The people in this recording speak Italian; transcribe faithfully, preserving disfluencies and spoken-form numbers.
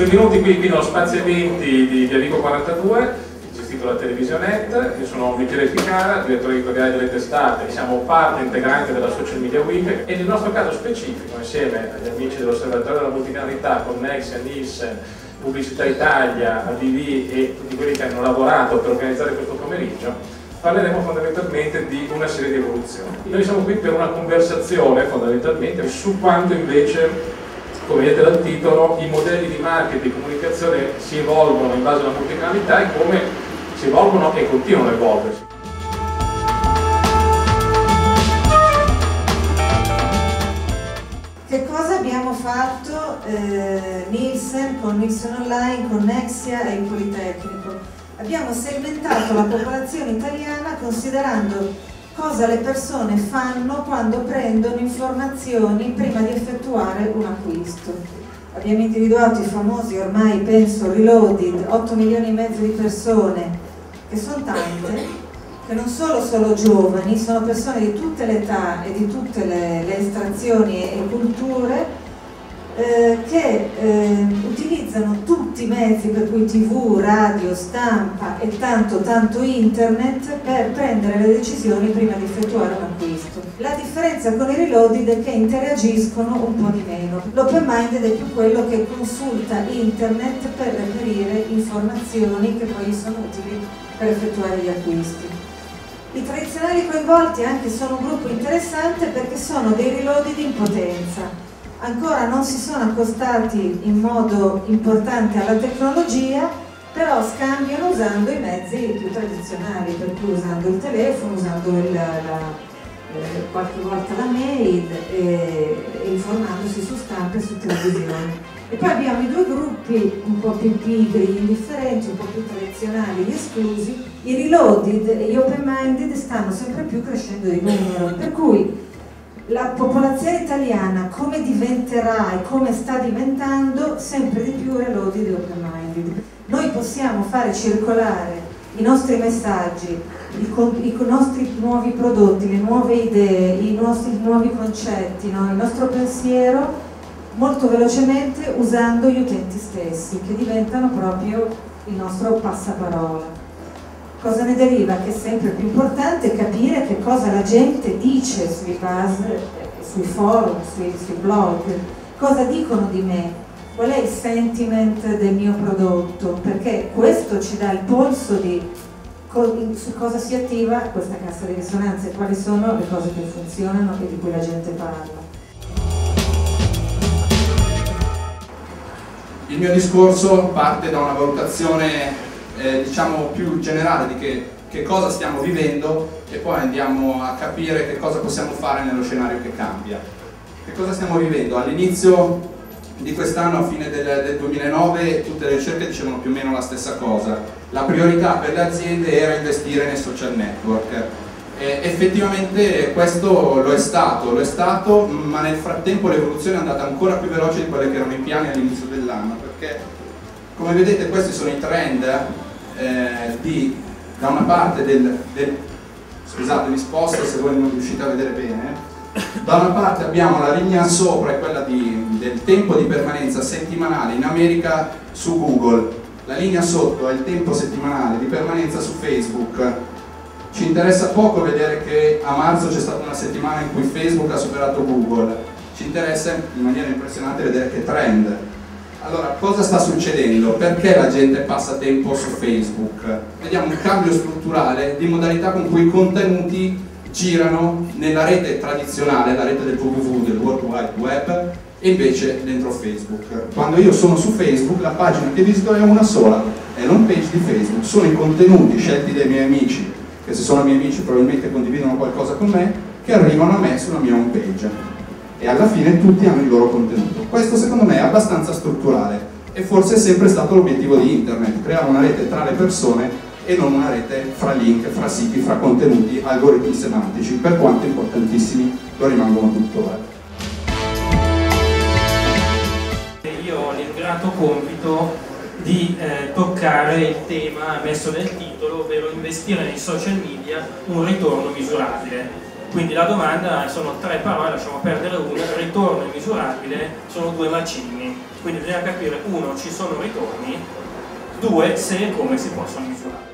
Benvenuti qui, qui nello spazio eventi di Via Vico quarantadue, gestito da Televisionet. Io sono Michele Ficara, direttore editoriale delle testate, siamo parte integrante della Social Media Week e nel nostro caso specifico, insieme agli amici dell'Osservatorio della Multicanalità, con Nexia, Nielsen, Pubblicità Italia, A D V e tutti quelli che hanno lavorato per organizzare questo pomeriggio, parleremo fondamentalmente di una serie di evoluzioni. Noi siamo qui per una conversazione fondamentalmente su quanto invece, come vedete dal titolo, i modelli di marketing e comunicazione si evolvono in base alla multicanalità e come si evolvono e continuano a evolversi. Che cosa abbiamo fatto eh, Nielsen, con Nielsen Online, con Nexia e il Politecnico? Abbiamo segmentato la popolazione italiana considerando cosa le persone fanno quando prendono informazioni prima di effettuare un acquisto. Abbiamo individuato i famosi, ormai penso reloaded, otto milioni e mezzo di persone, che sono tante, che non solo sono giovani, sono persone di tutte le età e di tutte le, le estrazioni e culture, eh, che eh, utilizzano tutti i mezzi, per cui tv, radio, stampa e tanto tanto internet, per prendere le decisioni prima di effettuare un acquisto. La differenza con i reloaded è che interagiscono un po' di meno. L'open minded è più quello che consulta internet per reperire informazioni che poi sono utili per effettuare gli acquisti. I tradizionali coinvolti anche sono un gruppo interessante perché sono dei reloaded in potenza. Ancora non si sono accostati in modo importante alla tecnologia, però scambiano usando i mezzi più tradizionali, per cui usando il telefono, usando il, la, eh, qualche volta la mail e, e informandosi su stampa e su televisione. E poi abbiamo i due gruppi un po' più pigri, gli indifferenti, un po' più tradizionali, gli esclusi. I reloaded e gli open-minded stanno sempre più crescendo di numero, per cui la popolazione italiana come diventerà e come sta diventando sempre di più reloaded e open-minded. Noi possiamo fare circolare i nostri messaggi, i, i nostri nuovi prodotti, le nuove idee, i nostri nuovi concetti, no? Il nostro pensiero molto velocemente usando gli utenti stessi, che diventano proprio il nostro passaparola. Cosa ne deriva? Che è sempre più importante capire che cosa la gente dice sui base, sui forum, sui, sui blog, cosa dicono di me, qual è il sentiment del mio prodotto, perché questo ci dà il polso di co su cosa si attiva questa cassa di risonanza e quali sono le cose che funzionano e di cui la gente parla. Il mio discorso parte da una valutazione Eh, diciamo più generale di che, che cosa stiamo vivendo e poi andiamo a capire che cosa possiamo fare nello scenario che cambia. Che cosa stiamo vivendo? All'inizio di quest'anno, a fine del, del duemilanove, tutte le ricerche dicevano più o meno la stessa cosa. La priorità per le aziende era investire nei social network. E effettivamente questo lo è stato, lo è stato, ma nel frattempo l'evoluzione è andata ancora più veloce di quelli che erano i piani all'inizio dell'anno, perché come vedete questi sono i trend eh, di, da una parte del, del scusate mi sposto se voi non riuscite a vedere bene, da una parte abbiamo la linea sopra, è quella di, del tempo di permanenza settimanale in America su Google, la linea sotto è il tempo settimanale di permanenza su Facebook. Ci interessa poco vedere che a marzo c'è stata una settimana in cui Facebook ha superato Google, ci interessa in maniera impressionante vedere che trend. Allora, cosa sta succedendo? Perché la gente passa tempo su Facebook? Vediamo un cambio strutturale di modalità con cui i contenuti girano nella rete tradizionale, la rete del www, del World Wide Web, e invece dentro Facebook. Quando io sono su Facebook, la pagina che visito è una sola, è l'home page di Facebook, sono i contenuti scelti dai miei amici, che se sono miei amici probabilmente condividono qualcosa con me, che arrivano a me sulla mia home page. E alla fine tutti hanno il loro contenuto. Questo secondo me è abbastanza strutturale e forse è sempre stato l'obiettivo di internet, creare una rete tra le persone e non una rete fra link, fra siti, fra contenuti, algoritmi semantici, per quanto importantissimi lo rimangono tuttora. Io ho l'ingrato compito di eh, toccare il tema messo nel titolo, ovvero investire nei social media un ritorno misurabile. Quindi la domanda sono tre parole, lasciamo perdere una, ritorno immisurabile, sono due macigni, quindi bisogna capire, uno, ci sono ritorni, due, se e come si possono misurare.